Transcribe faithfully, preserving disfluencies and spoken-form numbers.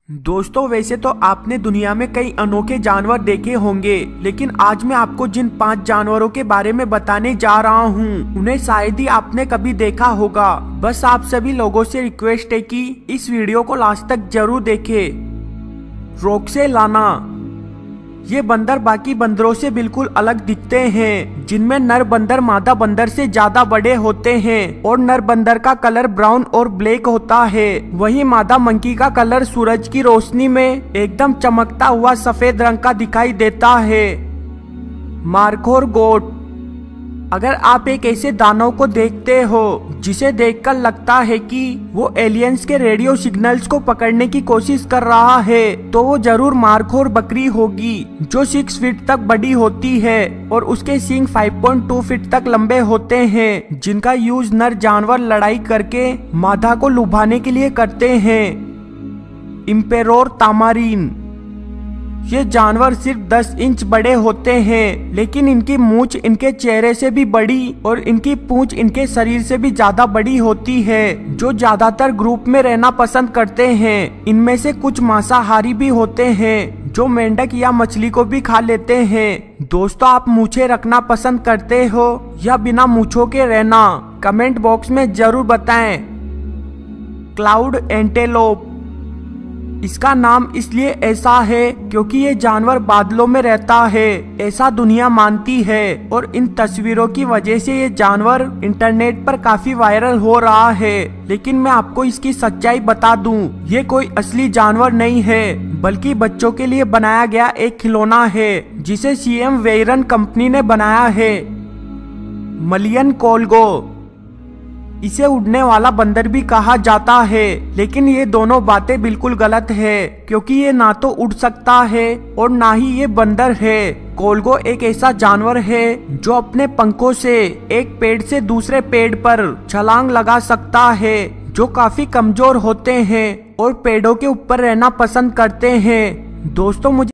दोस्तों, वैसे तो आपने दुनिया में कई अनोखे जानवर देखे होंगे, लेकिन आज मैं आपको जिन पांच जानवरों के बारे में बताने जा रहा हूं, उन्हें शायद ही आपने कभी देखा होगा। बस आप सभी लोगों से रिक्वेस्ट है कि इस वीडियो को लास्ट तक जरूर देखें। रोक्सेलाना। ये बंदर बाकी बंदरों से बिल्कुल अलग दिखते हैं, जिनमें नर बंदर मादा बंदर से ज्यादा बड़े होते हैं और नर बंदर का कलर ब्राउन और ब्लैक होता है। वहीं मादा मंकी का कलर सूरज की रोशनी में एकदम चमकता हुआ सफेद रंग का दिखाई देता है। Markhor goat. अगर आप एक ऐसे दानव को देखते हो जिसे देखकर लगता है कि वो एलियंस के रेडियो सिग्नल्स को पकड़ने की कोशिश कर रहा है, तो वो जरूर मार्खोर बकरी होगी, जो सिक्स फीट तक बड़ी होती है और उसके सींग फाइव पॉइंट टू फीट तक लंबे होते हैं, जिनका यूज नर जानवर लड़ाई करके मादा को लुभाने के लिए करते हैं। इम्पेरोर तामारीन। ये जानवर सिर्फ दस इंच बड़े होते हैं, लेकिन इनकी मूंछ इनके चेहरे से भी बड़ी और इनकी पूंछ इनके शरीर से भी ज्यादा बड़ी होती है, जो ज्यादातर ग्रुप में रहना पसंद करते हैं। इनमें से कुछ मांसाहारी भी होते हैं, जो मेंढक या मछली को भी खा लेते हैं। दोस्तों, आप मूछें रखना पसंद करते हो या बिना मूछों के रहना? कमेंट बॉक्स में जरूर बताएं। Cloud antelope. इसका नाम इसलिए ऐसा है क्योंकि ये जानवर बादलों में रहता है, ऐसा दुनिया मानती है, और इन तस्वीरों की वजह से ये जानवर इंटरनेट पर काफी वायरल हो रहा है। लेकिन मैं आपको इसकी सच्चाई बता दूं, ये कोई असली जानवर नहीं है, बल्कि बच्चों के लिए बनाया गया एक खिलौना है, जिसे सीएम वेयरन कंपनी ने बनाया है। मलियन कोलगो। इसे उड़ने वाला बंदर भी कहा जाता है, लेकिन ये दोनों बातें बिल्कुल गलत है, क्योंकि ये ना तो उड़ सकता है और ना ही ये बंदर है। कोलगो एक ऐसा जानवर है जो अपने पंखों से एक पेड़ से दूसरे पेड़ पर छलांग लगा सकता है, जो काफी कमजोर होते हैं और पेड़ों के ऊपर रहना पसंद करते हैं। दोस्तों, मुझे